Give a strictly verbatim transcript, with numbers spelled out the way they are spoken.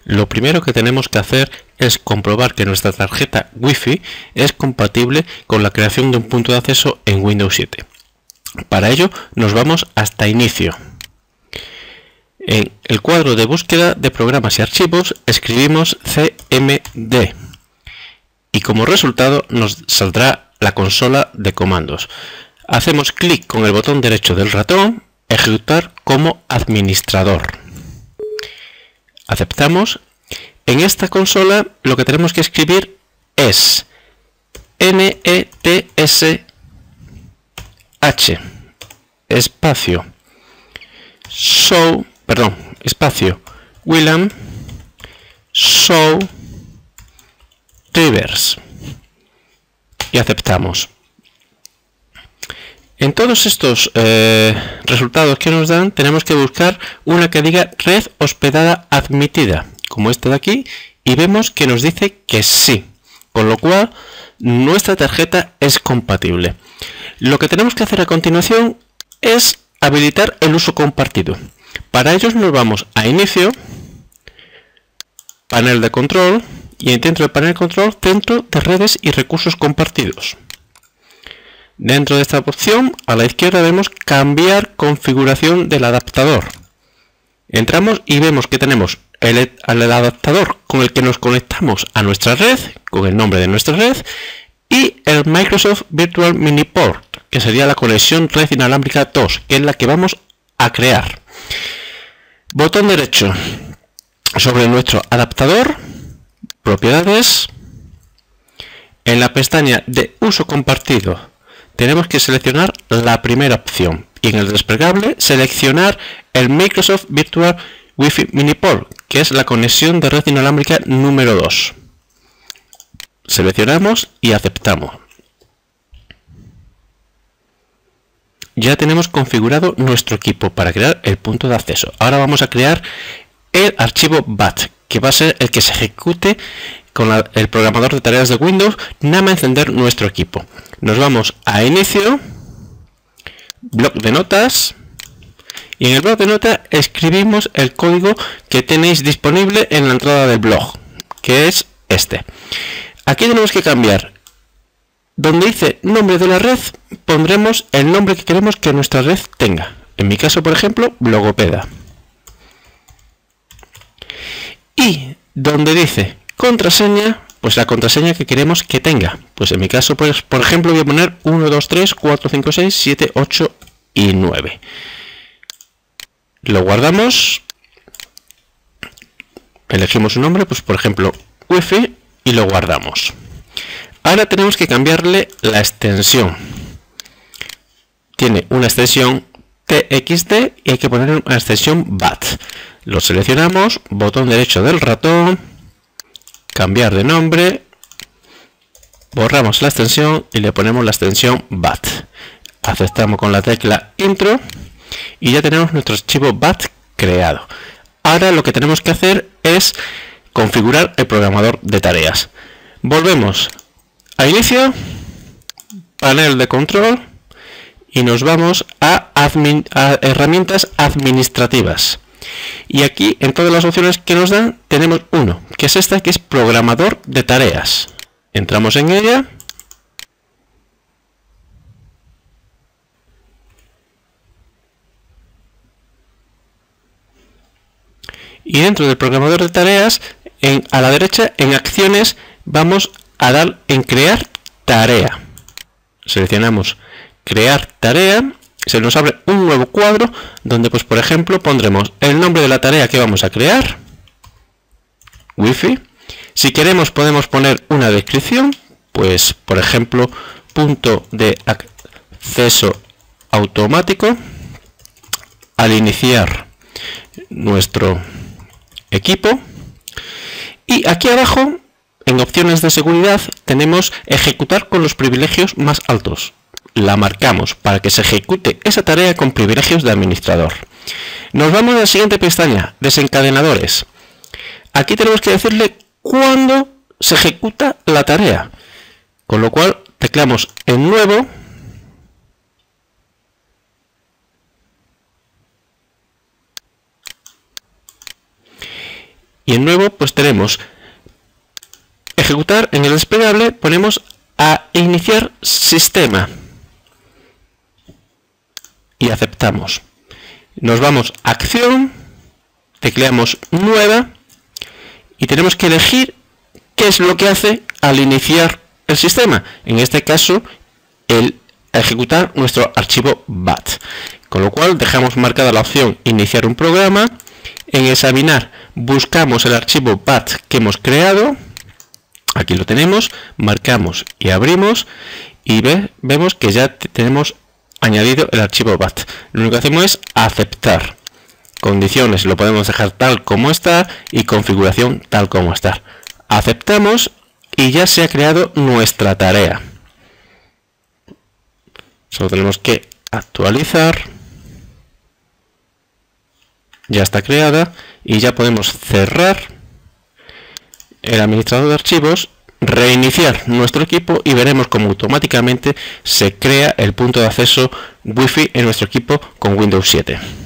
Lo primero que tenemos que hacer es comprobar que nuestra tarjeta Wi-Fi es compatible con la creación de un punto de acceso en Windows siete. Para ello nos vamos hasta Inicio. En el cuadro de búsqueda de programas y archivos escribimos C M D y como resultado nos saldrá la consola de comandos. Hacemos clic con el botón derecho del ratón, ejecutar como administrador. Aceptamos. En esta consola lo que tenemos que escribir es N E T S H espacio show, perdón, espacio William show reverse y aceptamos. En todos estos eh, resultados que nos dan tenemos que buscar una que diga red hospedada admitida, como esta de aquí, y vemos que nos dice que sí, con lo cual nuestra tarjeta es compatible. Lo que tenemos que hacer a continuación es habilitar el uso compartido. Para ello nos vamos a Inicio, Panel de Control, y dentro del panel de control, Centro de Redes y Recursos Compartidos. Dentro de esta opción, a la izquierda vemos Cambiar configuración del adaptador. Entramos y vemos que tenemos el, el adaptador con el que nos conectamos a nuestra red, con el nombre de nuestra red, y el Microsoft Virtual Mini Port, que sería la conexión red inalámbrica dos, que es la que vamos a crear. Botón derecho sobre nuestro adaptador, Propiedades. En la pestaña de Uso compartido tenemos que seleccionar la primera opción y en el desplegable seleccionar el Microsoft Virtual Wi-Fi Mini Port, que es la conexión de red inalámbrica número dos. Seleccionamos y aceptamos. Ya tenemos configurado nuestro equipo para crear el punto de acceso. Ahora vamos a crear el archivo B A T, que va a ser el que se ejecute con la, el programador de tareas de Windows, nada más encender nuestro equipo. Nos vamos a Inicio, Bloc de notas, y en el bloc de notas escribimos el código que tenéis disponible en la entrada del blog, que es este. Aquí tenemos que cambiar. Donde dice nombre de la red, pondremos el nombre que queremos que nuestra red tenga. En mi caso, por ejemplo, Blogopeda. Y donde dice contraseña, pues la contraseña que queremos que tenga. Pues en mi caso, pues, por ejemplo, voy a poner uno, dos, tres, cuatro, cinco, seis, siete, ocho y nueve. Lo guardamos. Elegimos un nombre, pues por ejemplo, Wi-Fi, y lo guardamos. Ahora tenemos que cambiarle la extensión. Tiene una extensión T X T y hay que poner una extensión B A T. Lo seleccionamos, botón derecho del ratón, cambiar de nombre, borramos la extensión y le ponemos la extensión B A T. Aceptamos con la tecla Intro y ya tenemos nuestro archivo B A T creado. Ahora lo que tenemos que hacer es configurar el programador de tareas. Volvemos a Inicio, Panel de Control y nos vamos a, admin, a Herramientas Administrativas. Y aquí en todas las opciones que nos dan tenemos uno, que es esta, que es Programador de Tareas. Entramos en ella. Y dentro del programador de tareas, en, a la derecha, en acciones, vamos a dar en crear tarea. Seleccionamos crear tarea. Se nos abre un nuevo cuadro donde, pues por ejemplo, pondremos el nombre de la tarea que vamos a crear, Wi-Fi. Si queremos podemos poner una descripción, pues por ejemplo, punto de acceso automático al iniciar nuestro equipo. Y aquí abajo, en opciones de seguridad, tenemos ejecutar con los privilegios más altos. La marcamos para que se ejecute esa tarea con privilegios de administrador. Nos vamos a la siguiente pestaña, desencadenadores. Aquí tenemos que decirle cuándo se ejecuta la tarea, con lo cual tecleamos en nuevo Y en nuevo pues tenemos ejecutar, en el desplegable ponemos a iniciar sistema y aceptamos. Nos vamos a acción, tecleamos nueva y tenemos que elegir qué es lo que hace al iniciar el sistema. En este caso, el ejecutar nuestro archivo bat. Con lo cual dejamos marcada la opción iniciar un programa. En examinar buscamos el archivo bat que hemos creado. Aquí lo tenemos, marcamos y abrimos y ve, vemos que ya tenemos añadido el archivo bat. Lo único que hacemos es aceptar. Condiciones lo podemos dejar tal como está y configuración tal como está. Aceptamos y ya se ha creado nuestra tarea. Solo tenemos que actualizar. Ya está creada y ya podemos cerrar el administrador de archivos, reiniciar nuestro equipo y veremos cómo automáticamente se crea el punto de acceso Wi-Fi en nuestro equipo con Windows siete.